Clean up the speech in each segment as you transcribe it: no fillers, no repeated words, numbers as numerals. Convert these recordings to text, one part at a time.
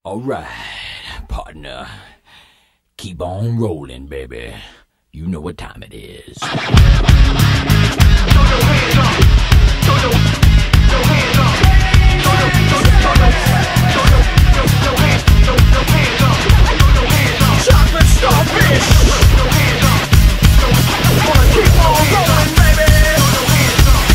Alright, partner. Keep on rolling, baby. You know what time it is. Throw your hands up. Throw your hands up. Throw your hands up. Chocolate starfish. Throw your hands up. Wanna keep on rolling, baby. Throw your hands up.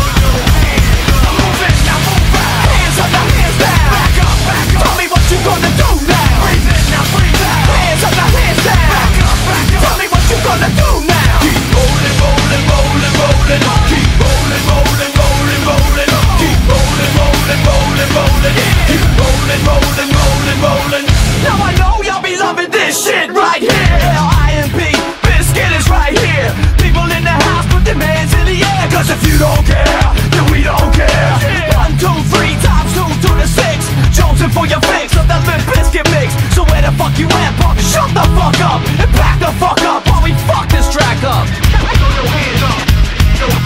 Move it, now move back. Hands up, now hands down. Back up, back up. Tell me what you gonna do now. Breathe in, now breathe out. Hands up, now hands down. Back up, back up. Tell me what you gonna do now. Keep rolling, rolling, rolling, rolling. Keep rolling, rolling, rolling, rolling. Keep rolling, rolling, rolling, rolling. Keep rolling, rolling, rolling, rolling. Now I know y'all be loving this shit right here. L-I-M-P, Biscuit is right here. People in the house, put their hands in the air. Cause if you don't care, then we don't care. 1, 2, 3 times 2 to the 6. Jonesing for your fix of the Limp Biscuit mix. So where the fuck you at, punk? Shut the fuck up and back the fuck up while we fuck this track up. Throw your hands up. Throw your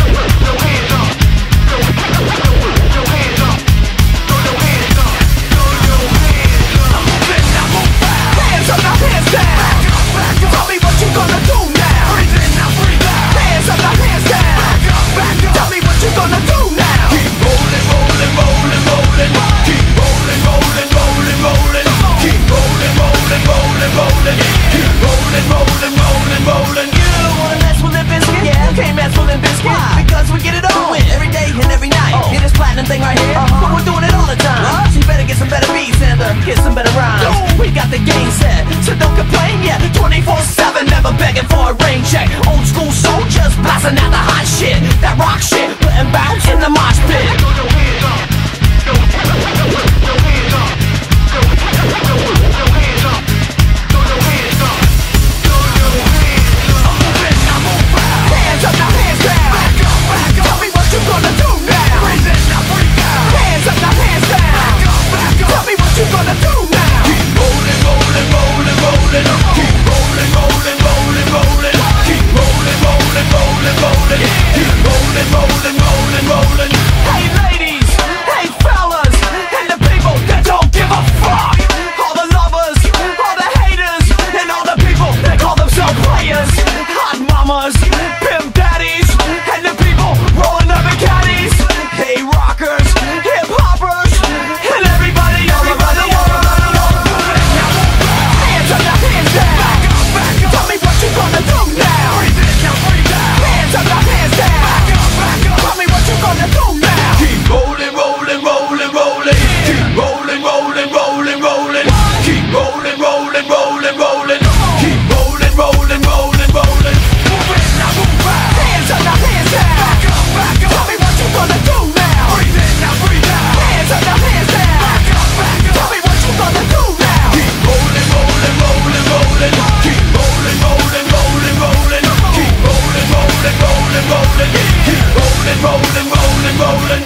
hands up. Throw your hands up. Throw your hands up. Throw your hands up. Move it, now move back. Hands up, now hands down. Back up, back up. Tell me what you gonna do now. Breathe in, now breathe out. Hands up, now hands down. Back up, back up. Tell me what you gonna do now. Keep rolling, rolling, rolling, rolling. Keep rolling, rolling, rolling, rolling. Keep rolling, rolling, rolling, rolling. Keep rolling, rolling, rolling, rolling. You don't wanna mess with Limp Bizkit? Yeah, you can't mess with Limp Bizkit. Why? Because we get it on every day and every night. Hear this platinum thing right here? But we're doing it all the time. So you better get some better beats and get some better rhymes. We got the game set, so don't complain yet. 24/7, never begging for a rain check. Old school soldiers blasting out the hot shit. That rock shit, putting bounce in the mosh pit. Throw your hands up. Throw your hands up. Throw your hands up. Throw your hands up. Throw your hands up. Move it, now move back. Hands up, now hands down. Back up, back up. Tell me what you gonna do now. Breathe in, now breathe out. Hands up, now hands down. Back up, back up. Tell me what you gonna do now. Keep rolling, rolling, rolling, rolling. Keep rolling, rolling, rolling, rolling. Keep rolling, rolling, rolling, rolling. Keep rolling, rolling, rolling, rolling. Hey ladies, hey fellas, and the people that don't give a fuck. All the lovers, all the haters, and all the people that call themselves players. Hot mamas, pimp daddies, and the people rolling up in caddies. Hey rockers, hip hoppers, and everybody all around the world. Hands up, now hands down. Back up, back up. Tell me what you gonna do now. Breathe in, now breathe out. Hands up, now hands down. Back up, back up. Tell me what you gonna do now. Keep rolling, rolling, rolling, rolling. Keep rolling, rolling, rolling, rolling. Keep rolling, rolling, rolling, rolling. Keep rolling, rolling, rolling, rolling. Move it, now move back. Hands up, now hands down. Back up, back up. Tell me what you gonna do now. Breathe in, now breathe out. Hands up, now hands down. Back up, back up. Tell me what you gonna do now. Keep rolling, rolling, rolling, rolling. Keep rolling, rolling, rolling, rolling. Keep rolling, rolling, rolling, rolling. Keep rolling, rolling, rolling, rolling.